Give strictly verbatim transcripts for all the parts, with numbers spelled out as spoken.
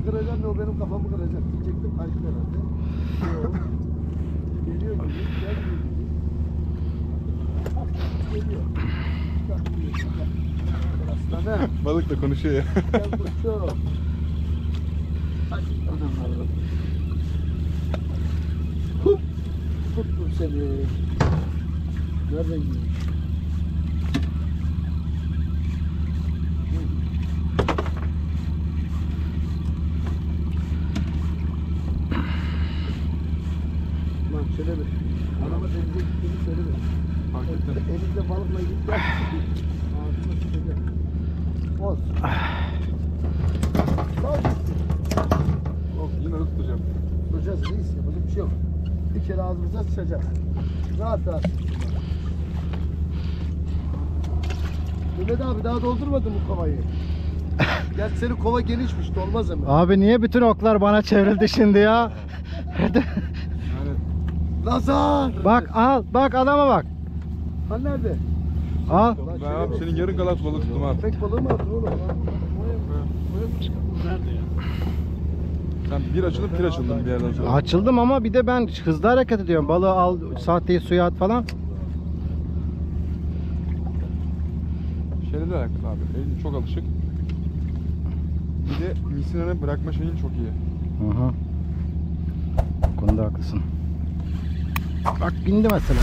Beni kıracaksın, o benim kafamı kıracak. Diyecektim kaçtı herhalde. Yok. Geliyor gibi, gelmiyor gibi. Geliyor. Çıkart geliyor, çıkart. Aslanım. Balık da konuşuyor ya. Gel koçum. Hadi adamlar. Hup. Tuttum seni. Nereden gidiyorsun? Lan şöyle bir. Araba denize gittiğini söyle bir. Fark ettim. Elimde balıkla gitti. Ağzına sıkacak. Olsun. Sağ ol. Yine de tutacağım. Tutacağız reis, yapacak bir şey yok. Bir kere ağzımıza sıçacak. Rahat rahat. Mehmet abi daha doldurmadın bu kovayı. Gerçi senin kova genişmiş, dolmaz hemen. Abi niye bütün oklar bana çevrildi şimdi ya? Yani Nazar! Bak al, bak adama bak. Ha nerede? Al. ben abi senin yarın galat balık tuttum abi. Pek balığı mı attın oğlum? Nerede ya? Sen bir açılıp bir açıldın bir yerden sonra. Açıldım ama bir de ben hızlı hareket ediyorum. Balığı al, sahteyi suya at falan. Şeyle de alakalı abi. Elin çok alışık. Bir de misinanı bırakma şeyin çok iyi. Hı hı. Bu konuda haklısın. Bak bindi mesela.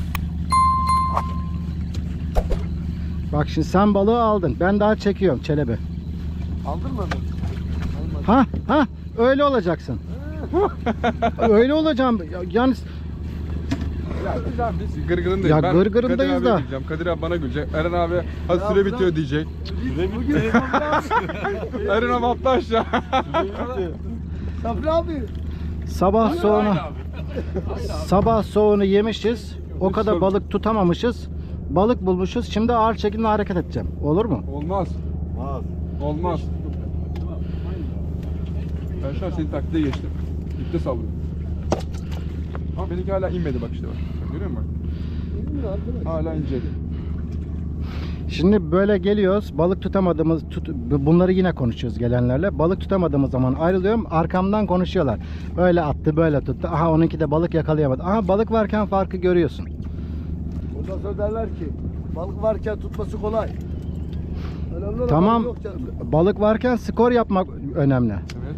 Bak şimdi sen balığı aldın. Ben daha çekiyorum Çelebi. Aldın mı onu? Ha ha öyle olacaksın. Öyle olacağım. Ya- Yani Ya biz abi biz gırgırındayız. Ya Ben gırgırındayız Kadir da. abiye diyeceğim. Kadir abi bana gülecek. Eren abi hadi Ya süre bırak. bitiyor diyecek. Bugün Eren abi atla aşağı. Sabri abi. sabah soğunu sabah soğunu yemişiz. O kadar balık tutamamışız. Balık bulmuşuz. Şimdi ağır çekimle hareket edeceğim. Olur mu? Olmaz. Olmaz. Olmaz. Ben şu an senin taklide geçtim. İpte sallıyor. Ama benimki hala inmedi bak işte bak. Bak, görüyor musun bak? Hala inceli. Şimdi böyle geliyoruz. Balık tutamadığımız tut, bunları yine konuşuyoruz gelenlerle. Balık tutamadığımız zaman ayrılıyorum. Arkamdan konuşuyorlar. Böyle attı, böyle tuttu. Aha onunki de balık yakalayamadı. Aha balık varken farkı görüyorsun. Ondan sonra derler ki balık varken tutması kolay. Önemli olan Tamam. balık yok canım. Balık varken skor yapmak önemli. Evet.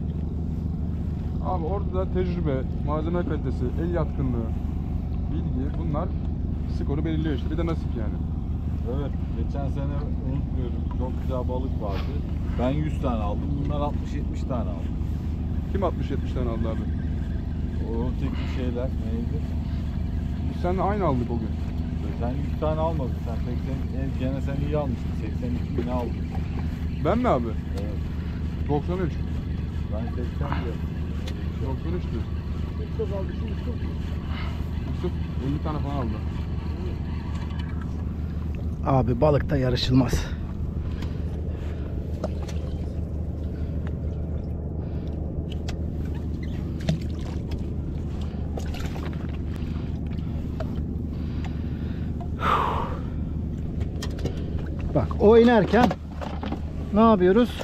Abi orada da tecrübe, malzeme kalitesi, el yatkınlığı, bilgi bunlar skoru belirliyor işte. Bir de nasip yani. Evet, geçen sene unutmuyorum çok güzel balık vardı. Ben yüz tane aldım, bunlar altmış yetmiş tane aldı. Kim altmış yetmiş tane aldı abi? O öteki şeyler neydi? Biz seninle aynı aldık o gün. Sen yüz tane almadın, sen seksen, en gene sen iyi almışsın, seksen iki bin aldın. Ben mi abi? Evet, doksan üç. ben seksen diyorum. doksan üçtü. Çok aldı, şimdi çok. Yusuf elli tane falan aldı. Abi balıkta yarışılmaz. Bak o inerken ne yapıyoruz?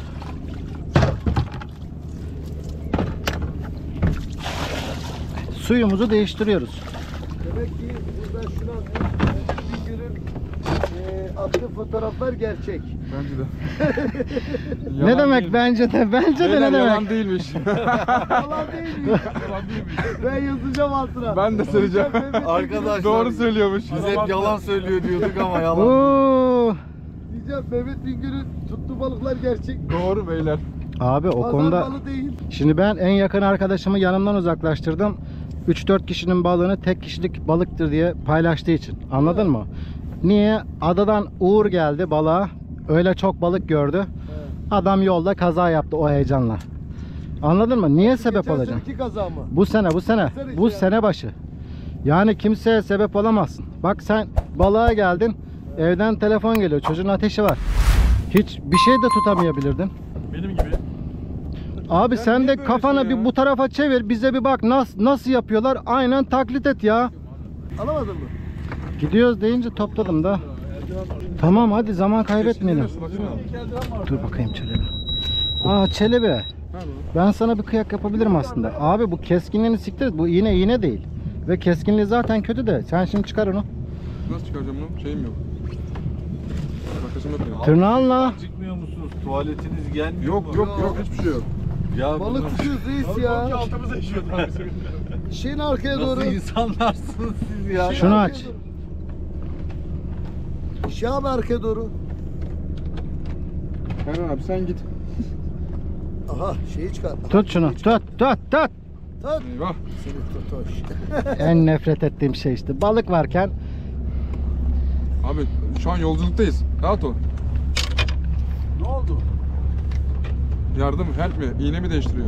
Suyumuzu değiştiriyoruz. Demek ki burada şunu anlıyorum. Bir günün e, attığı fotoğraflar gerçek. Bence de. Ne Yalan demek değil. bence de bence de Beyler, ne yalan demek? değilmiş. Yalan değil mi? Yalan değilmiş. Ben yazacağım altına. Ben de söyleyeceğim. Arkadaşlar, Doğru söylüyormuş. biz hep yalan söylüyor diyorduk ama yalan. Oo. Diyeceğim Mehmet Bingöl'ün tuttuğu balıklar gerçek. Doğru beyler. Abi o Pazar konuda balı değil. şimdi ben en yakın arkadaşımı yanımdan uzaklaştırdım. üç dört kişinin balığını tek kişilik balıktır diye paylaştığı için. Anladın mı? Niye? Adadan Uğur geldi balığa. Öyle çok balık gördü. He. Adam yolda kaza yaptı o heyecanla. Anladın mı? Niye sebep Geçen olacaksın? seneki kaza mı? Bu sene bu sene. sene Bu işte sene başı. Yani kimseye sebep olamazsın. Bak sen balığa geldin. Evden telefon geliyor. Çocuğun ateşi var. Hiç bir şey de tutamayabilirdin. Benim gibi. Abi Ya sen niye de böyle kafanı şey ya? bir bu tarafa çevir. Bize bir bak nasıl nasıl yapıyorlar. Aynen taklit et ya. Alamadın mı? Gidiyoruz deyince topladım da. Tamam hadi zaman kaybetmeyelim. Baksana. Dur bakayım Çelebi. Aa Çelebi. Nerede o? Ben sana bir kıyak yapabilirim aslında. Abi bu keskinliğini siktir et. Bu iğne iğne değil. Ve keskinliği zaten kötü de. Sen şimdi çıkar onu. Nasıl çıkaracağım bunu? Şeyim yok. Makasım yok benim. Tırnağınla. Çıkmıyor musunuz? Tuvaletiniz gelmiyor Yok mu? yok yok hiçbir şey yok. Ya Balık bunu- tutuyoruz reis ya. Altımıza işiyordu abi. Şeyin arkaya doğru. Nasıl insanlarsınız siz ya? Şunu aç. Şey abi arkaya doğru. Erhan abi sen git. Aha şeyi çıkar. Tut şunu. Tut tut tut. Tut. Eyvah. Seni tutoş. En nefret ettiğim şey işte. Balık varken Abi şu an yolculuktayız. Rahat ol. Ne oldu? Yardım, help mi? İğne mi değiştiriyor?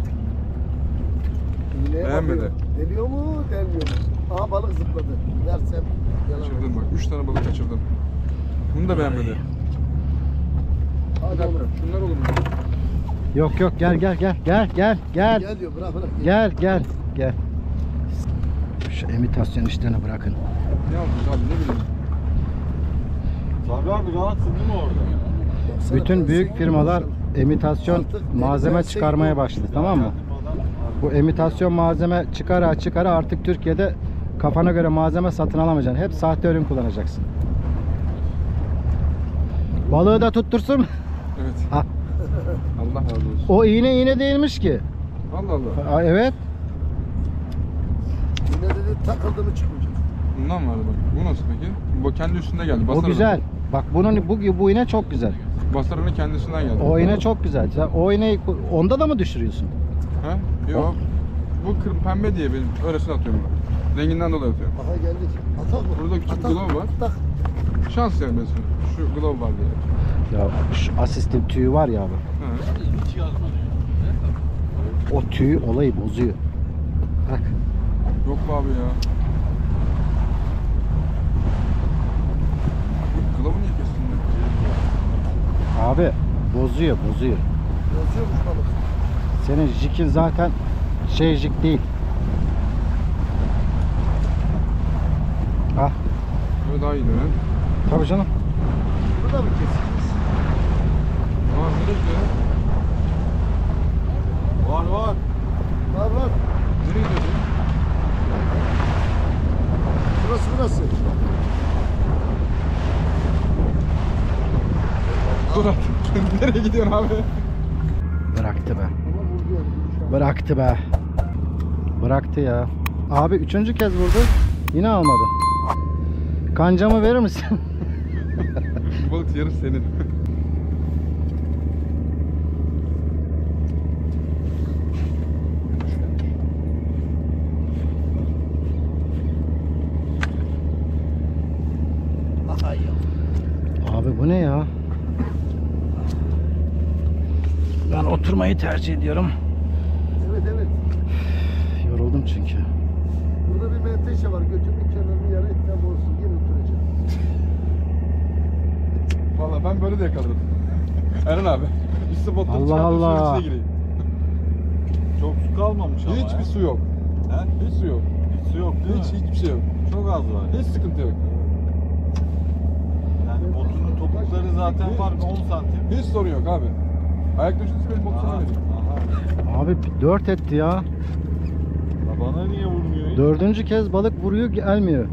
İğneye Beğenmedi. bakıyor. Deliyor mu, delmiyor mu? Aha balık zıpladı. Versem yalan. Kaçırdın bak. Üç tane balık kaçırdın. Bunu da beğenmedi. Bir Hadi dakika. oğlum. Şunlar olur mu? yok yok gel gel gel gel gel gel Gel diyor bırak bırak. gel gel gel. Şu imitasyon işlerini bırakın. Ne yapacağız abi ne bileyim. Sabri abi rahatsın değil mi orada? Baksana, Bütün ben büyük seni firmalar konuşalım. imitasyon Artık malzeme denizden çıkarmaya sevgi- başladı, tamam mı? Bu imitasyon malzeme çıkara çıkara artık Türkiye'de kafana göre malzeme satın alamayacaksın. Hep sahte ürün kullanacaksın. Balığı da tuttursun. Evet. Ah, Allah razı olsun. o iğne iğne değilmiş ki. Allah Allah. Aa, evet. Yine dedi takıldı mı çıkmayacak. Bundan vardı bak. Bu nasıl peki? Bu kendi üstünde geldi. O Basarını. güzel. Bak bunun bu bu iğne çok güzel. Basarını kendisinden geldi. O iğne çok güzel. Sen o iğneyi onda da mı düşürüyorsun? Ha? Yok. Bu kır, pembe diye benim öylesine atıyorum ben. Renginden dolayı atıyorum. Aha geldik. Atak mı? Burada küçük Atak. glove var. Atak. Şans yani mesela. Şu glove var diye. Ya şu asistin tüyü var ya abi. Ha. O tüy olayı bozuyor. Bak. Yok be abi ya. Bu glove'u niye kestin ya? Abi bozuyor bozuyor. Yazıyormuş balık. Senin jikin zaten şey jik değil. Ah Böyle daha iyi değil mi? tabii canım. Bunu da mı keseceğiz? Aa nereye gidiyor? Var var. Var var. Nereye gidiyor? Burası burası. Dur artık. Nereye gidiyorsun abi? Bıraktı be. Ama vurdu yani. Bıraktı be. Bıraktı ya. Abi üçüncü kez vurdu. Yine almadı. Kancamı verir misin? Bu balık yarısı senin. Aha ya. Abi bu ne ya? Ben oturmayı tercih ediyorum. Evet evet. Yoruldum çünkü. Burada bir menteşe var. Götümün kenarını yara etmem olsun. Yine oturacağım. Valla ben böyle de yakaladım. Erhan abi. Bir spottan Allah çıkartıp suyun Allah. içine gireyim. Çok su kalmamış ama. Hiçbir ya. su yok. He? Hiç su yok. Hiç su yok değil Hiç mi? hiçbir şey yok. Çok az var. Hiç sıkıntı yok. Yani botunun topukları zaten var on santim. Hiç sorun yok abi. Ayak düştüyse benim boksana Aha, vereyim. aha. Abi dört etti ya. Ya bana niye vurmuyor hiç? Dördüncü kez balık vuruyor gelmiyor.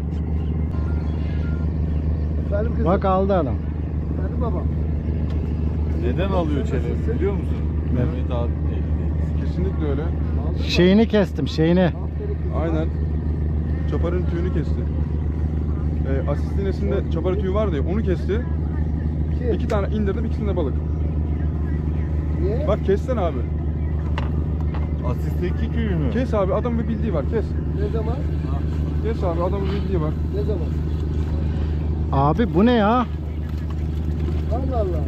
Efendim kızım. Bak aldı adam. Efendim baba. Neden alıyor çeneni biliyor musun? Mehmet abi değil. Kesinlikle öyle. Şeyini kestim şeyini. Aferin kızım. Aynen. Çaparın tüyünü kesti. Ee, asist iğnesinde çaparı tüyü vardı ya onu kesti. Kim? İki tane indirdim ikisinde de balık. Niye? Bak kessen abi. Asistteki tüyü mü? Kes abi adamın bir bildiği var kes. Ne zaman? Kes abi adamın bir bildiği var. Ne zaman? Abi bu ne ya? Allah Allah.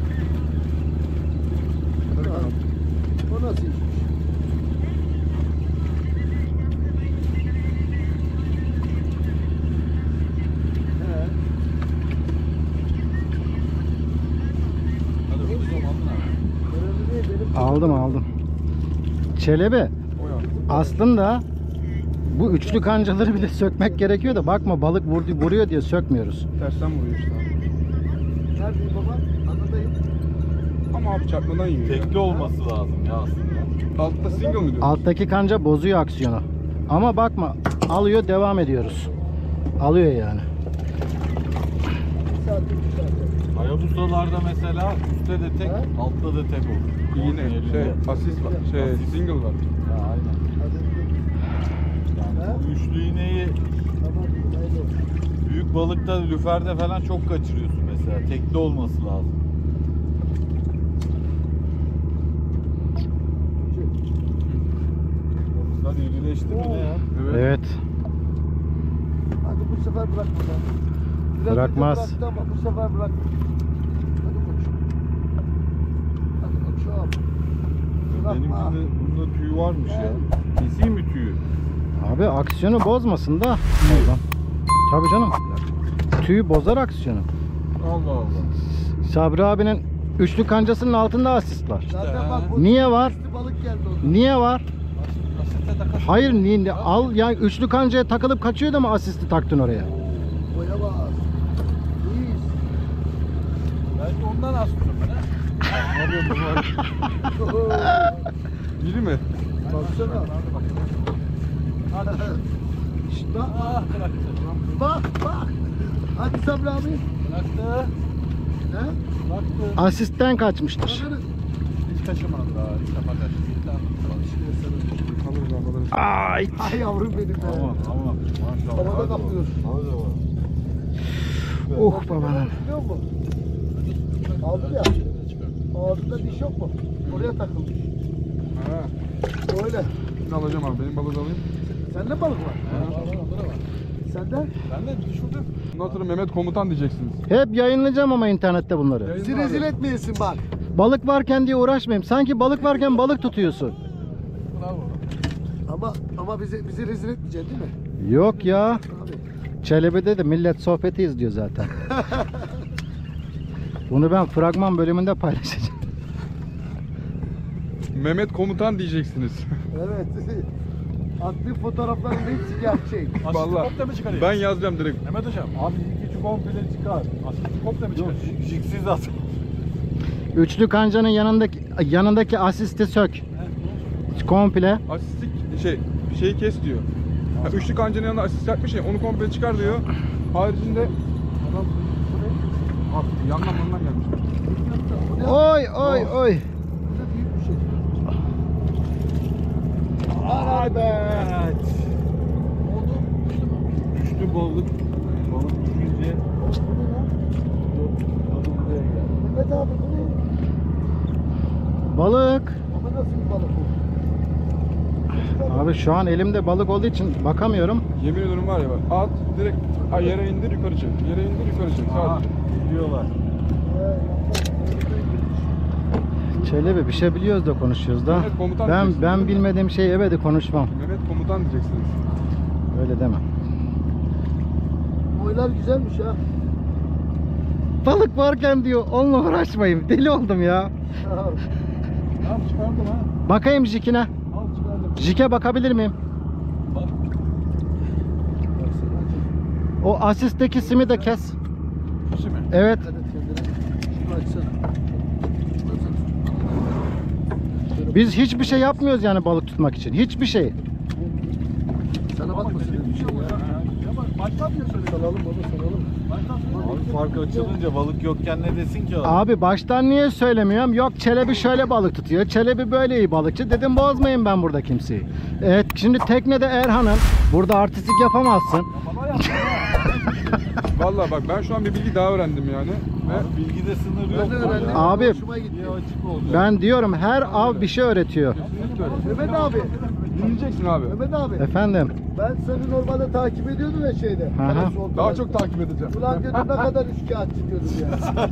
O nasıl işmiş? He. Hadi bu zaman Önemli değil benim. Aldım aldım. Çelebi O ya. aslında bu üçlü kancaları bile sökmek gerekiyor da bakma balık vurdu, vuruyor diye sökmüyoruz. Tersten vuruyor işte abi. Neredeyim baba? Anadayım. Ama abi çarpmadan yiyor. ya. Tekli olması lazım ya aslında. Altta single mı diyorsun? Alttaki kanca bozuyor aksiyonu. Ama bakma, alıyor, devam ediyoruz. Alıyor yani. Bir saat, iki saat. Hayabusalarda mesela üstte de tek, Ha? altta da tek olur. Yine şey asist var. Şey Asist. single var. Ya aynen. Yani Ha? bu üçlü iğneyi Tamam, haydi olsun. büyük balıkta, lüferde falan çok kaçırıyorsun mesela. Tekli olması lazım. Balıklar irileşti mi ne ya? Evet. Evet. Hadi bu sefer bırakma lan. Biraz önce Bırakmaz. bıraktı ama bu sefer bırak. Hadi koçum. Hadi koçum. Bırakma. Benimkinde bunda tüy varmış ya. Keseyim mi tüyü? Abi aksiyonu bozmasın da. Oradan. Tabii canım. Tüyü bozar aksiyonu. Allah Allah. Sabri abinin üçlü kancasının altında asist var. Zaten bak bu Niye var? üstü balık geldi orada. Niye var? Hayır, niye? Al yani üçlü kancaya takılıp kaçıyor da mı asisti taktın oraya? Boya bak. İyiyiz. Belki ondan astırdım ben ha. Ne yapıyorsun var? Biri mi? Baksana. Şşt, bak. Ah bıraktı. Bak bak. Hadi Sabri abi. Bıraktı. He? Bıraktı. Asistten kaçmıştır. Bakarız. Hiç kaçırmadım daha. İlk defa kaçtı. Alırız abi alırız. Ay. Ay yavrum benim be. Aman aman. Maşallah. Havada Hadi kaplıyorsun. bakalım. Hadi bakalım. Oh babanın. Biliyor musun? Aldım ya. Ağzında diş yok mu? Oraya takılmış. Ha. Öyle. Ne alacağım abi? Benim balığı da alayım. Sende balık var. Sende? Ben de düşürdüm. Bundan sonra Mehmet komutan diyeceksiniz. Hep yayınlayacağım ama internette bunları. Yayın- Bizi rezil etmeyesin bak. Balık varken diye uğraşmayayım. Sanki balık varken balık tutuyorsun. Bravo. Ama ama bizi bizi rezil etmeyeceksin değil mi? Yok ya. Abi. Çelebi'de de millet sohbeti izliyor zaten. Bunu ben fragman bölümünde paylaşacağım. Mehmet komutan diyeceksiniz. Evet. Attığı fotoğrafların hepsi gerçek. Vallahi Komple mi çıkarıyor? ben yazacağım direkt. Mehmet hocam. Abi ilk üçü komple çıkar. Asist komple mi çıkar? Yok jiksiz at. Üçlü kancanın yanındaki yanındaki asisti sök. Komple. Asistik şey şeyi kes diyor. Ha, üçlü kancanın yanına asist yapmış ya onu komple çıkar diyor. Haricinde adam Abi yandan yandan gelmiş. Oy oy oy. Bu da büyük bir şey. Ay be. Evet. Düştü balık. Balık düşünce. Mehmet abi bu ne? Balık. Ama nasıl bir balık bu? Abi şu an elimde balık olduğu için bakamıyorum. Yemin ediyorum var ya bak at direkt ay, yere indir yukarı çek. Yere indir yukarı çek. Aha. Sadece. Gidiyorlar. Çelebi bir şey biliyoruz da konuşuyoruz da. Evet, komutan Ben diyeceksin. ben bilmediğim şeyi ebedi konuşmam. Mehmet komutan diyeceksiniz. Öyle deme. Boylar güzelmiş ha. Balık varken diyor onunla uğraşmayayım. Deli oldum ya. Tamam çıkardım ha. Bakayım jikine. Al çıkardım. Jike bakabilir miyim? Bak. O asistteki simi de kes. Kişi mi? Evet. Dikkat et kendine. Şunu açsana. Biz hiçbir şey yapmıyoruz yani balık tutmak için. Hiçbir şey. Sana bakmasın. Bir şey olacak. Ama baştan diye söyle. Salalım baba salalım. Baştan söyle. Abi fark açılınca balık yokken ne desin ki adam? Abi baştan niye söylemiyorum? Yok Çelebi şöyle balık tutuyor. Çelebi böyle iyi balıkçı. Dedim bozmayın ben burada kimseyi. Evet şimdi teknede Erhan'ın. Burada artistik yapamazsın. Bana yapma. Vallahi bak ben şu an bir bilgi daha öğrendim yani. Ve Abi bilgide sınır yok. Ben de öğrendim. Abi, Hoşuma gitti. Bir açık olacak. Ben diyorum her av bir şey öğretiyor. kesinlikle öyle. Mehmet abi. Dinleyeceksin abi. Mehmet abi. Efendim. Ben seni normalde takip ediyordum ya şeyde. Aha. Karasol'da. Daha çok takip edeceğim. Ulan dedim ne kadar üçkağıtçı diyordum ya.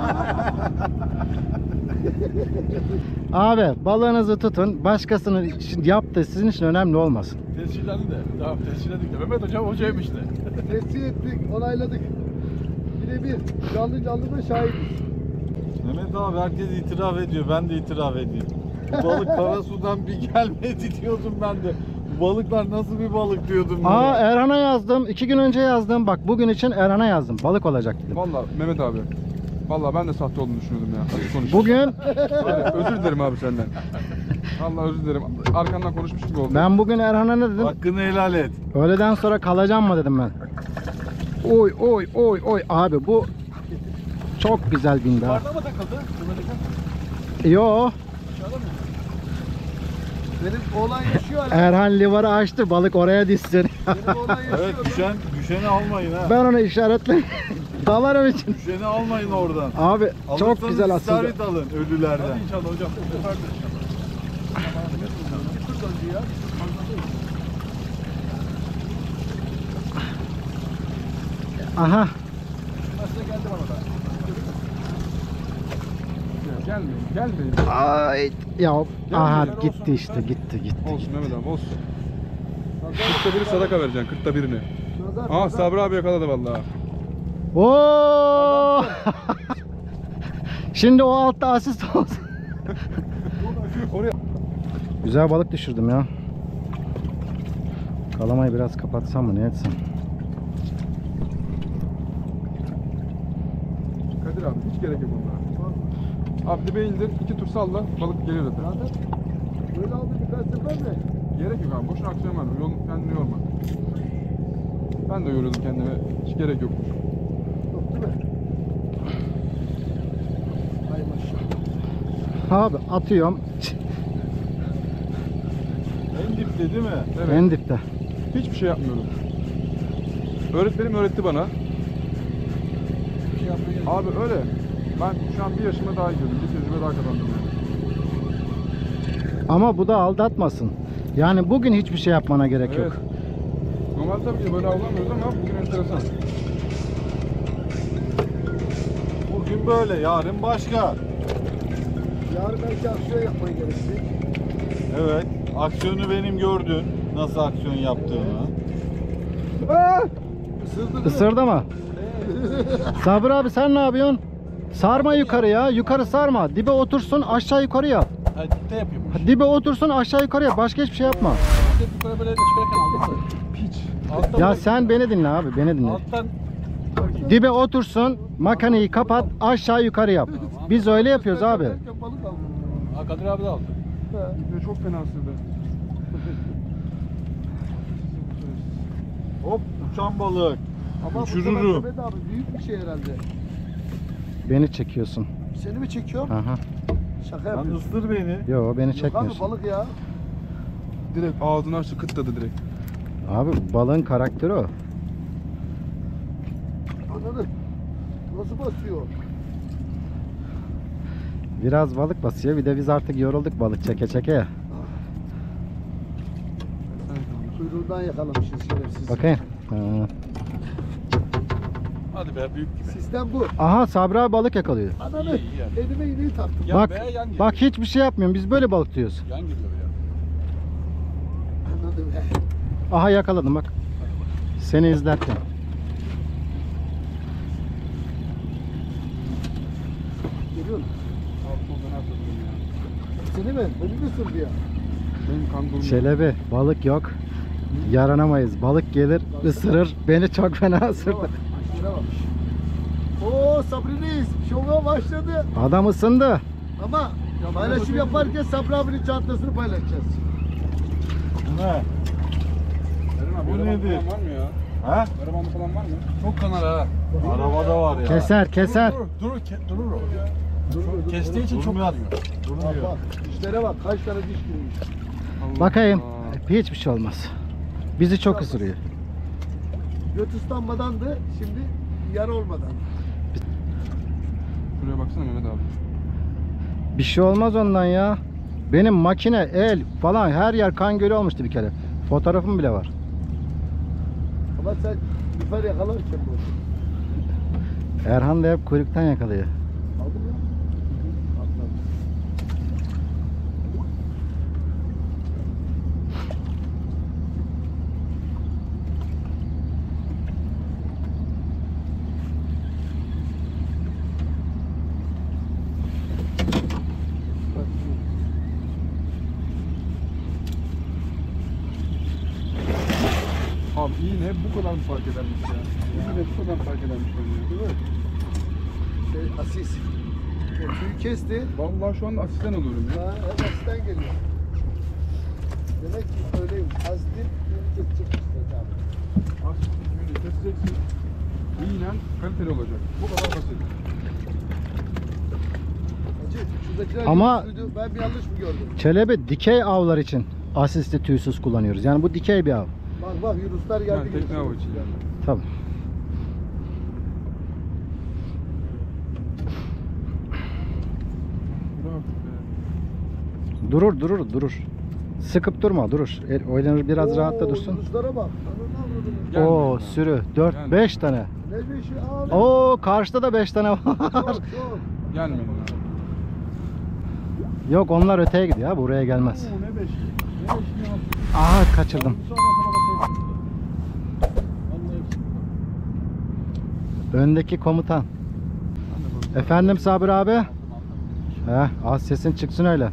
Abi balığınızı tutun. Başkasının için yaptığı sizin için önemli olmasın. Tescillendi de. Tamam tescilledik de. Mehmet hocam hocaymış de. Tescil ettik, onayladık. Birebir. Canlı canlı da şahidiz. Mehmet abi herkes itiraf ediyor. Ben de itiraf edeyim. Bu balık Karasu'dan bir gelmedi diyordum ben de. Bu balıklar nasıl bir balık diyordum. ben. Aa Erhan'a yazdım. iki gün önce yazdım. Bak bugün için Erhan'a yazdım. Balık olacak dedim. Vallahi Mehmet abi. Vallahi ben de sahte olduğunu düşünüyordum ya. Açık konuş. Bugün Özür dilerim abi senden. Vallahi özür dilerim. Arkandan konuşmuş gibi oldum. ben bugün Erhan'a ne dedim? Hakkını helal et. Öğleden sonra kalacağım mı dedim ben. Oy oy oy oy abi bu çok güzel bindi ha. Yukarıda mı takıldı? Yo, Benim oğlan yaşıyor hala. Erhan livarı açtı, balık oraya düşsün. Benim oğlan yaşıyor. Evet düşen, düşeni almayın ha. Ben onu işaretle dalarım için. Düşeni almayın oradan. Abi çok Alırsanız güzel aslında. istavrit alın ölülerden. İnşallah hocam. Aha, Nasıl geldi bana da. Gelmeyin, gelmeyin. ay ya aha Gelmeyin. gitti işte, gitti gitti. Olsun Mehmet abi olsun. Kırkta biri sadaka vereceksin, kırkta birini. Nazar, Aa nazar. Sabri abi yakaladı vallahi. Oo! Şimdi o altta asist olsun. Oraya. Güzel balık düşürdüm ya. Kalamayı biraz kapatsam mı, ne etsem? Kadir abi hiç gerek yok onlara. Abi dibe indir, iki tur salla, balık gelir zaten. Nazar. Böyle aldı birkaç sefer de. Gerek yok abi, boşuna aksiyon verme, yol, kendini yorma. Ben de yoruyordum kendime, hiç gerek yok. Yok değil mi? Hay maşallah. Abi atıyorum. En dipte değil mi? Evet, En dipte. hiçbir şey yapmıyorum. Öğretmenim öğretti bana. Bir şey yapmaya gerek. Abi öyle. Ben şu an bir yaşıma daha girdim, bir tecrübe daha kazandım yani. Ama bu da aldatmasın. Yani bugün hiçbir şey yapmana gerek Evet. yok. Normal tabii ki böyle avlamıyoruz ama bugün enteresan. Bugün böyle, yarın başka. Yarın belki aksiyon yapmaya gerekecek. Evet. Aksiyonu benim gördün. Nasıl aksiyon yaptığını. Isırdı değil mi? Isırdı mı? Sabır abi sen ne yapıyorsun? Sarma yukarı ya. Yukarı sarma. Dibe otursun, aşağı yukarı yap. Ha, dipte yapıyormuş. Dibe otursun, aşağı yukarı yap. Başka hiçbir şey yapma. Böyle böyle çıkarken aldı mı? Piç. Alttan Ya böyle- sen beni dinle abi, beni dinle. Alttan Dibe otursun, makineyi kapat, aşağı yukarı yap. Biz öyle yapıyoruz abi. Balık aldı. Ha, Kadir abi de aldı. Bir de çok fena ısırdı. Hop uçan balık. Ama bu sefer Uçururum. Mehmet abi büyük bir şey herhalde. Beni çekiyorsun. Seni mi çekiyor? Aha. Şaka Lan yapıyorsun. ısır beni. Yo, beni Yok abi çekmiyorsun. balık ya. Direkt ağzını açtı, kıtladı direkt. Abi balığın karakteri o. Anladın? Nasıl basıyor? Biraz balık basıyor. Bir de biz artık yorulduk balık çeke çeke ya. Kuyruğundan yakalamışız şerefsiz. Bakayım. Ha. Hadi be büyük gibi. Sistem bu. Aha Sabri abi balık yakalıyor. Ananı İyi, iyi yani. elime iğneyi taktım. Ya Bak, be, yan bak geliyor. hiçbir şey yapmıyorum. Biz böyle balık tutuyoruz. Yan geliyor ya. Anladım be. Aha yakaladım bak. Seni izlerken. Görüyor musun? Abi soldan atladım ya. Seni mi? Beni mi ısırdı ya? Benim kan durmuyor. Şelebi balık yok. Yaranamayız. Balık gelir ısırır. Beni çok fena ısırdı. Şuna bak. Oo Sabri Reis. Şova başladı. Adam ısındı. Ama paylaşım yaparken Sabri abinin çantasını paylaşacağız. Bu ne? Eren abi, Bu arabanın nedir? falan var mı ya? Ha? Arabanın falan var mı? Çok kanar ha. Arabada var ya. Keser keser. Durur, durur, ke- durur o. Dur, dur, dur. Kestiği için çok Durmuyor. kanıyor. Bak Durmuyor. bak. Dişlere bak. Kaç tane diş girmiş. Allah Bakayım. Allah. Hiçbir şey olmaz. Bizi çok ısırıyor. Göt ıslanmadandı. Şimdi yara olmadan. Şuraya baksana Mehmet abi. Bir şey olmaz ondan ya. Benim makine, el falan her yer kan gölü olmuştu bir kere. Fotoğrafım bile var. Ama sen lüfer yakalarken bu. Erhan da hep kuyruktan yakalıyor. Aldın mı? Atladım. Bak, Abi iğne bu kadar mı fark edermiş ya? İğne bu kadar fark edermiş bence. değil mi? Şey, Asis. O tüyü kesti. Vallahi şu anda asistan oluyorum ya. Ha, hep asisten geliyor. Demek ki öyleymiş. Asistin yürüyecek çıkmıştır abi. Asistan günü keseceksin. İğnen kaliteli olacak. Bu kadar basit. Hacı şuradakiler Ama- yürüsüydü. Ben bir yanlış mı gördüm? Çelebi dikey avlar için asistli tüysüz kullanıyoruz. Yani bu dikey bir av. Bak bak Yunuslar geldi. Yani tekne geçiyor. avı için yani. Tabii. Bırak be. Durur durur durur. Sıkıp durma durur. El, oynanır biraz Oo, rahatta dursun. Yunuslara bak. Ananı avradını. Gelme Oo ya. sürü dört Gelme. beş tane. Ne bir şey abi. Oo karşıda da beş tane var. Çok çok. Gelmeyin abi. Yok onlar öteye gidiyor abi, buraya gelmez. Oo, ne beşi. Ne beşi ya. Aha kaçırdım. Sonra sana bakayım. Vallahi hepsi. Öndeki komutan. Efendim Sabri abi? Heh, az sesin çıksın öyle.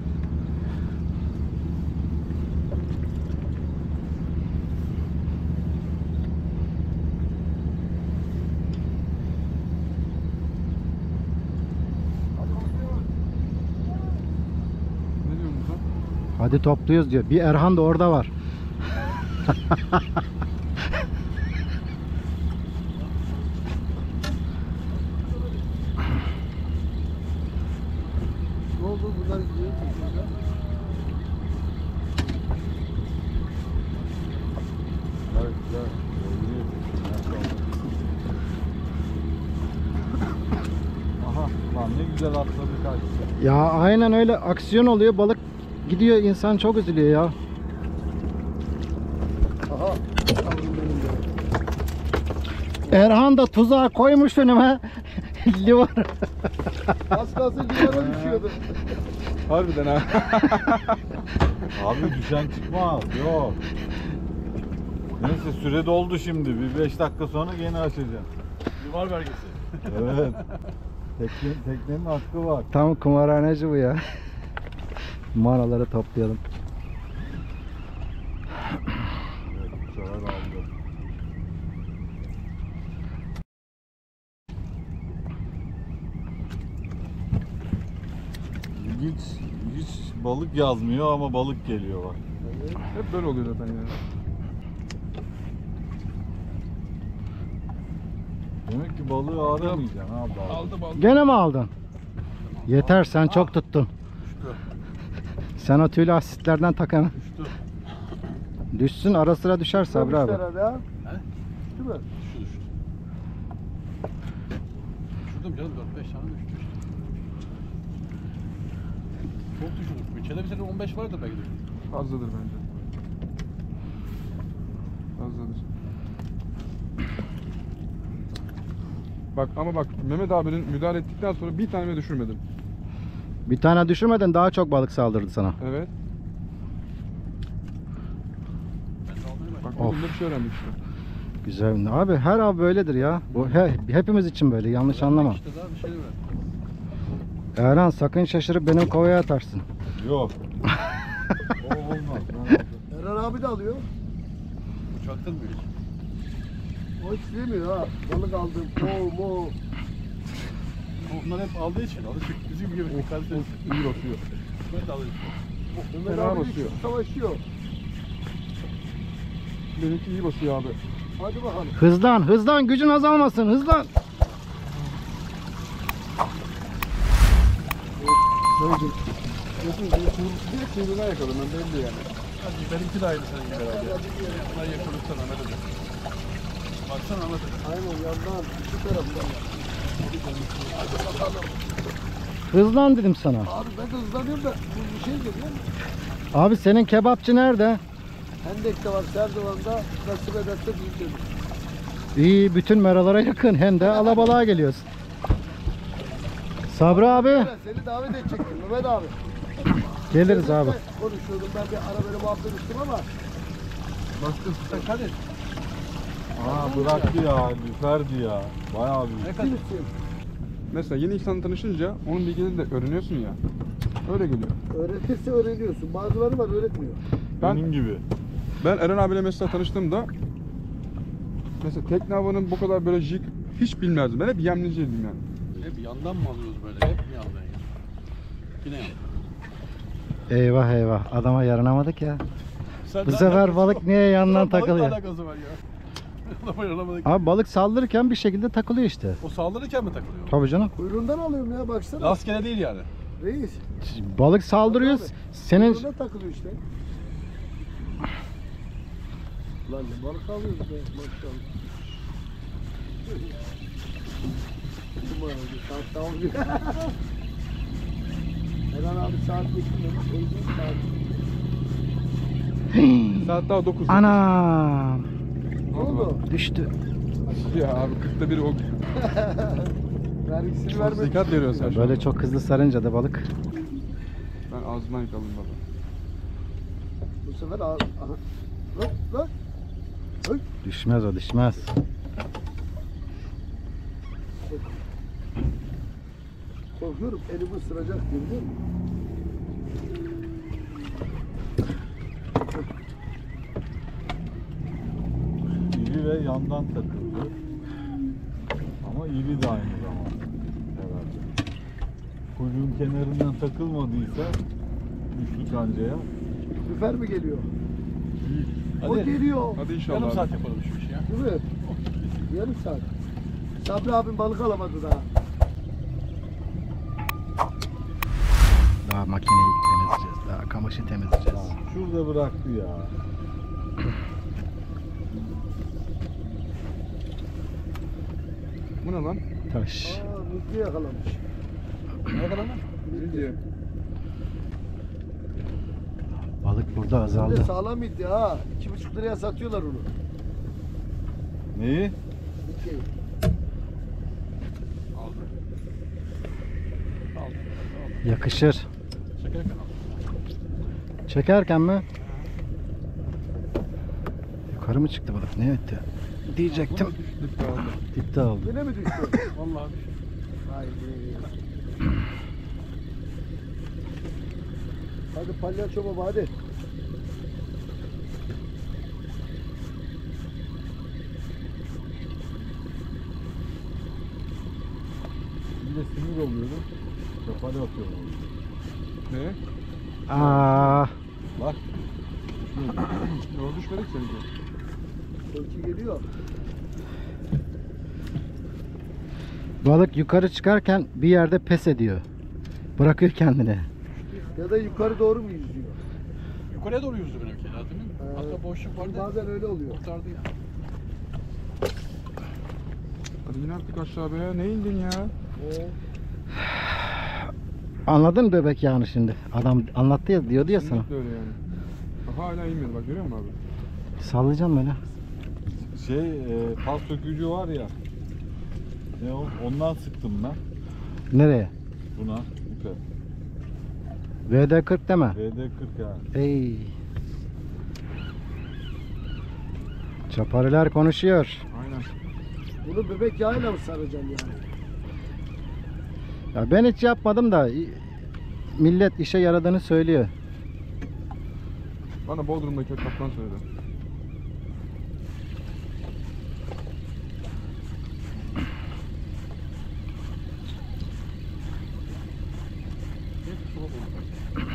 Ne diyorsunuz lan? Hadi topluyoruz diyor. Bir Erhan da orada var. Ne oldu bunlar gidiyor. Evet, güzel. Oynuyor. Aha, lan ne güzel atladı kaçtı. Ya aynen öyle aksiyon oluyor. Balık gidiyor, insan çok üzülüyor ya. Aha. Yavrum benim de. Erhan da tuzağa koymuş önüme. Livar. Az kalsın livara düşüyordu. Harbiden ha. Abi düşen çıkmaz. Yok. Neyse süre doldu şimdi. Bir beş dakika sonra gene açacağım. Livar vergisi. Evet. Tekne, teknenin hakkı var. Tam kumarhaneci bu ya. Manaları toplayalım. Evet, bu sefer aldı. Hiç, hiç balık yazmıyor ama balık geliyor bak. Hep böyle oluyor zaten yani. Demek ki balığı aramayacaksın abi. Aldım aldım. Gene mi aldın? Yeter, sen çok tuttun. Düştü. Sen o tüylü asistlerden tak hemen. Düştü. Düşsün, ara sıra düşer Sabri abi. Herhalde ha. He? Değil mi? Düştü düştü. Düşürdüm canım dört beş tane düştü işte. Çok düşürdük. Bir çelebi senin on beş vardır belki de. Fazladır bence. Fazladır. Bak ama bak Mehmet abinin müdahale ettikten sonra bir tane bile düşürmedim. Bir tane düşürmeden daha çok balık saldırdı sana. Evet. Ben de almaya başladım. Bak Of. bugün de bir şey öğrendik işte. Güzel. Abi her av böyledir ya. Bu he- hepimiz için böyle, yanlış anlama. İşte daha bir şey öğrendim. Erhan sakın şaşırıp benim kovaya atarsın. Yok. O olmaz. Ben aldım. Eren abi de alıyor. Uçaktan büyük. O hiç demiyor ha. Balık aldım. Mo mo. Onlar hep aldığı için alışık. Bizim gibi kalitesi. İyi basıyor. Ben de alayım. Mehmet Fena abi basıyor. hiç savaşıyor. Benimki iyi basıyor abi. Hadi bakalım. Hızlan, hızlan, gücün azalmasın, hızlan. Böylece bir kuyruğuna yakaladım ben belli yani. Hadi benimki de aynı senin gibi herhalde. Bunlar yakalarsana Ahmet Hoca. Baksana Ahmet Hoca. Aynen yandan. Şu taraftan. Hadi bakalım. Hızlan dedim sana. Abi ben de hızlanıyorum da bu bir şey geliyor. Abi senin kebapçı nerede? Hendek'te var, Serdivan'da. Nasip ederse büyütürüz. İyi, bütün meralara yakın. Hem de alabalığa geliyoruz. Sabri abi. Seni davet edecektim Mehmet abi. Geliriz abi. Konuşuyordum ben bir ara böyle muhabbet ettim ama. Baktım sen Kadir. Aa bıraktı ya. Lüferdi ya. Bayağı büyük. Ne Kadir? Kimsin? Mesela yeni insanla tanışınca onun bilgilerini de öğreniyorsun ya. Öyle geliyor. Öğretirse öğreniyorsun. Bazıları var öğretmiyor. Ben Benim gibi. ben Eren abiyle mesela tanıştığımda mesela tekne avının bu kadar böyle jig hiç bilmezdim. Ben hep yemliciydim yani. Hep yandan mı alıyoruz böyle? Hep mi yandan ya? Yine yandan. Eyvah eyvah. Adama yaranamadık ya. Sen Bu de sefer alakası balık var. niye yandan Balıkla takılıyor? alakası var ya. Adama yaralamadık. Abi balık saldırırken bir şekilde takılıyor işte. O saldırırken mi takılıyor? Tabii canım. Kuyruğundan alıyorum ya baksana. Rastgele değil yani. Reis. Balık saldırıyor. Tabii. Senin Kuyruğuna takılıyor işte. Lan ne balık alıyoruz be maşallah. Kim var orada? Saat daha oluyor. Eren abi saat geçmiyor. O yüzden saat. Saat daha dokuz. Anam Ne oldu? düştü. Ya abi kırkta bir o Vergisini vermek. zekat veriyor sen şu an. Böyle çok hızlı sarınca da balık Ben ağzından yakaladım baba. Bu sefer al. Aha. Lan lan. Ay. düşmez o düşmez. Korkuyorum elimi ısıracak diye biliyor musun? İri ve yandan takıldı. Ama iri de aynı zamanda herhalde. Kuyruğun kenarından takılmadıysa üçlü kancaya Lüfer mi geliyor? O Hadi. geliyor. Hadi Yarım inşallah. saat abi. yapalım şu işi ya. Değil mi? Yarım saat. Sabri abim balık alamadı daha. Daha makineyi temizleyeceğiz. Daha kamışı temizleyeceğiz. şurada bıraktı ya. Bu ne lan? Taş. Aa, mutlu yakalamış. Ne kadar lan? Birinci. Balık burada Bir de azaldı. sağlam iddia ha. İki buçuk liraya satıyorlar onu. Neyi? Midyeyi. Aldı. Aldı. Aldı. Yakışır. Çekerken aldı. Çekerken mi? Yukarı mı çıktı balık? Ne etti? Diyecektim. Dipte aldı. Dipte aldı. Yine mi düştü? Vallahi bir Haydi. Hadi palyaço baba hadi. Bir de sinir oluyorum. Kafana atıyorum. Ne? Aa, Bak. Yol düşmedik seninki. Belki geliyor. balık yukarı çıkarken bir yerde pes ediyor. Bırakıyor kendini. Ya da yukarı doğru mu yüzüyor? yukarıya doğru yüzdü benimki daha demin. Ee, Hatta boşluk vardı. Bazen öyle oluyor. Kurtardı ya. Hadi in artık aşağı be. Ne indin ya? Ee, Anladın mı bebek yağını şimdi? Adam anlattı ya, diyordu ya sana. Kesinlikle öyle yani. Bak hala inmedi bak, görüyor musun abi? Sallayacağım böyle. Şey, e, pas sökücü var ya. Ne o? Ondan sıktım ben. Nereye? Buna. Yukarı. V D kırk deme. V D kırk ya. Ey. Çapariler konuşuyor. Aynen. bunu bebek yağıyla mı saracaksın yani? Ya ben hiç yapmadım da millet işe yaradığını söylüyor. Bana Bodrum'daki o kaptan söyledi. Bir soğuk oldu.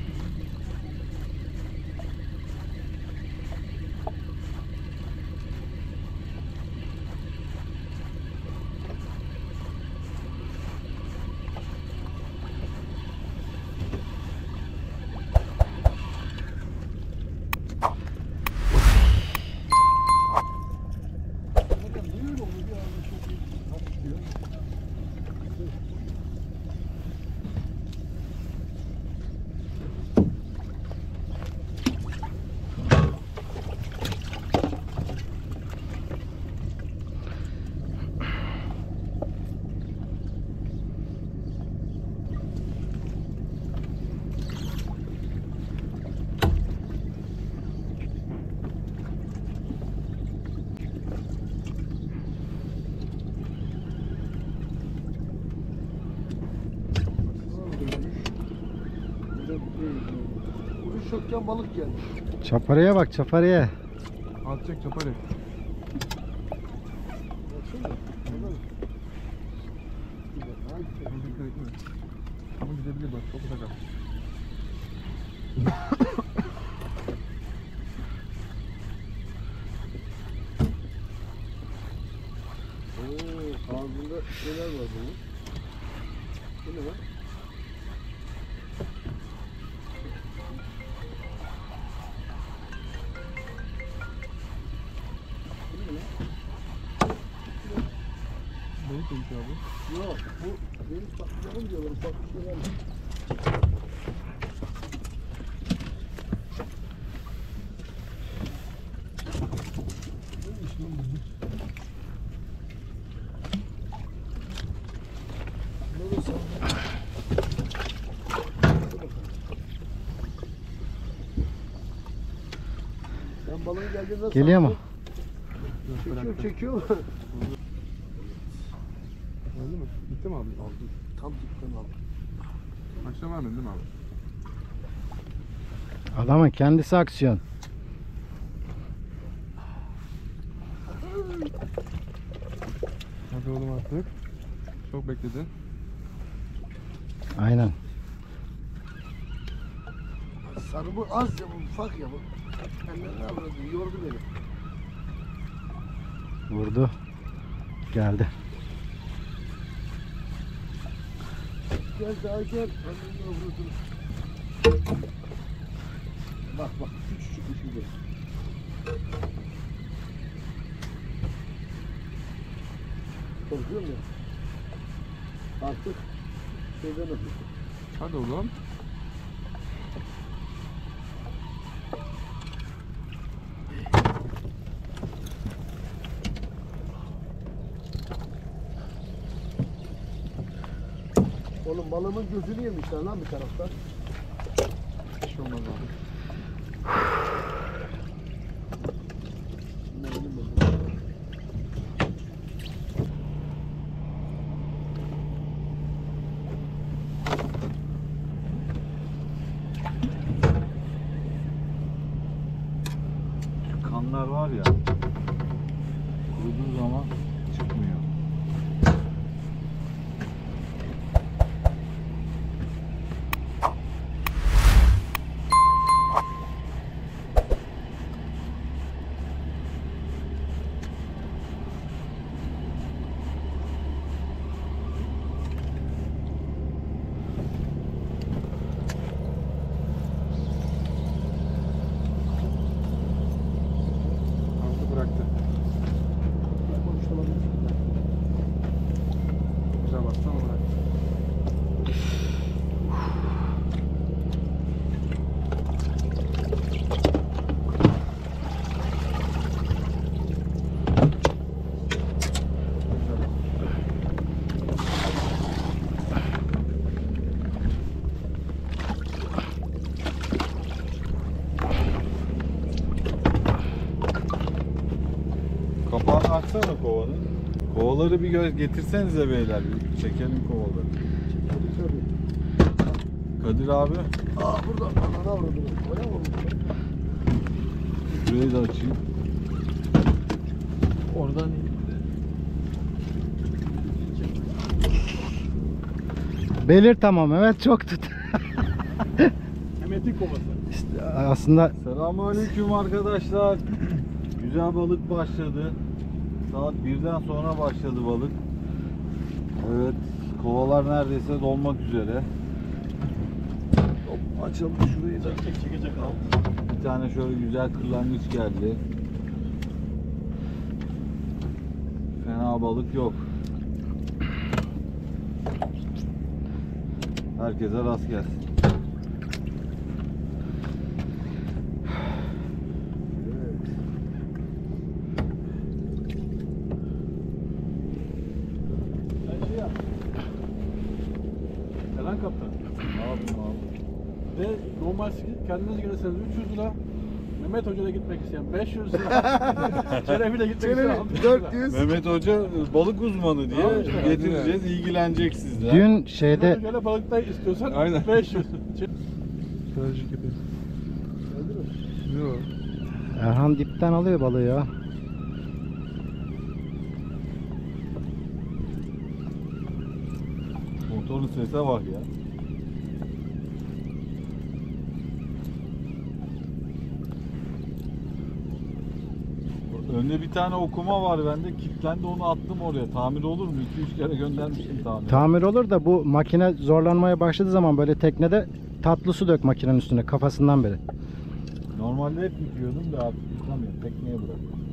Kuruş yokken balık geldi. Çaparıya bak, çaparıya. Atacak çapari. Baksana. Bakalım. Dikkat etme. Ama gidebilir bak. Çok uzak. Oo, ağzında şeyler var bunun. Bu ne lan? Balık demiş abi. Yok, bu benim patlıcanım diyorlar, patlıcanlar. Sen balığın geldiğinde nasıl? Geliyor mu? Çekiyor, çekiyor mu? Öldü mü? Gitti mi abi? Aldı. Tam dipten aldım. Akşam vermedin değil mi abi? Adamın kendisi aksiyon. Hadi oğlum artık. Çok bekledin. Aynen. Sarı bu az ya, bu ufak ya bu. Ellerini avradı, yordu beni. Vurdu. Geldi. Gel daha gel. Ellerini avradı. Bak bak, küçücük bir şey. Korkuyor musun? Artık şeyden öpüyor. Hadi oğlum. Oğlum balığımın gözünü yemişler lan bir taraftan. Bir şey olmaz abi. Bunlar benim balığım. Şu kanlar var ya, kuruduğu zaman çıkmıyor. Aldı bıraktı. Güzel bastı ama bıraktı. Kapağını açsana kovanın. Kovaları bir göz getirsenize beyler. Bir çekelim kovaları. Kadir abi, Aa burada anana avradı. Oya mı? şurayı da açayım. Oradan Belir tamam, evet çok tut. Mehmet'in kovası. İşte aslında Selamünaleyküm arkadaşlar. Güzel balık başladı. Saat birden sonra başladı balık. Evet, kovalar neredeyse dolmak üzere. Hop, açalım şurayı da. Çek çekecek al. Bir tane şöyle güzel kırlangıç geldi. Fena balık yok. Herkese rast gelsin. Sen şey yap. Selam kaptan. Ne yapayım abi? Ve normal kendiniz gelirseniz üç yüz lira. Mehmet Hoca'da gitmek isteyen beş yüz lira. Çelebi'de gitmek isteyen altı yüz lira. dört yüz. Mehmet Hoca balık uzmanı diye Tamam işte. getireceğiz, ilgilenecek sizler. dün Mehmet şeyde Hoca'yla balıkta istiyorsan Aynen. beş yüz. Birazcık yapayım. Yok. Erhan dipten alıyor balığı ya. Motorun sese bak ya. Önde bir tane okuma var bende. Kilitlendi, onu attım oraya. Tamir olur mu? iki üç kere göndermiştim tamir. Tamir olur da bu makine zorlanmaya başladığı zaman böyle teknede tatlı su dök makinenin üstüne kafasından beri. Normalde hep yıkıyordum da artık yıkamıyorum. Tekneye bırakıyorum.